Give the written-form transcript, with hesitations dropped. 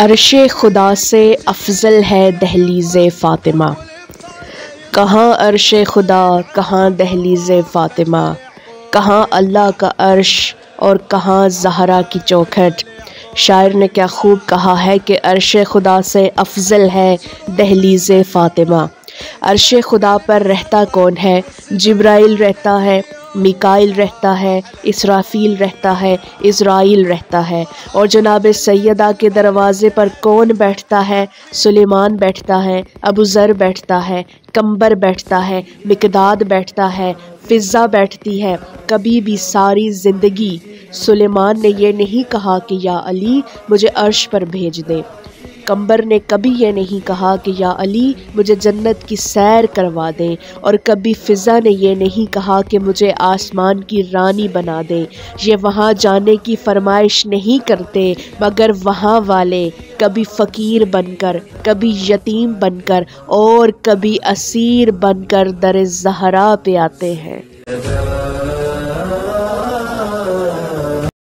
عرش خدا سے افضل ہے دہلیز فاطمہ۔ کہاں عرش خدا کہاں دہلیز فاطمہ، کہاں اللہ کا عرش اور کہاں زہرا کی چوکھٹ۔ شاعر نے کیا خوب کہا ہے کہ عرش خدا سے افضل ہے دہلیز فاطمہ۔ عرش خدا پر رہتا کون ہے؟ جبرائیل رہتا ہے، میکائیل رہتا ہے، اسرافیل رہتا ہے، عزرائیل رہتا ہے۔ اور جناب سیدہ کے دروازے پر کون بیٹھتا ہے؟ سلیمان بیٹھتا ہے، ابو ذر بیٹھتا ہے، قمبر بیٹھتا ہے، مقداد بیٹھتا ہے، فضہ بیٹھتی ہے۔ کبھی بھی ساری زندگی سلیمان نے یہ نہیں کہا کہ یا علی مجھے عرش پر بھیج دے۔ قمبر نے کبھی یہ نہیں کہا کہ یا علی مجھے جنت کی سیر کروا دیں، اور کبھی فضہ نے یہ نہیں کہا کہ مجھے آسمان کی رانی بنا دیں۔ یہ وہاں جانے کی فرمائش نہیں کرتے، مگر وہاں والے کبھی فقیر بن کر، کبھی یتیم بن کر اور کبھی اسیر بن کر در زہرا پہ آتے ہیں۔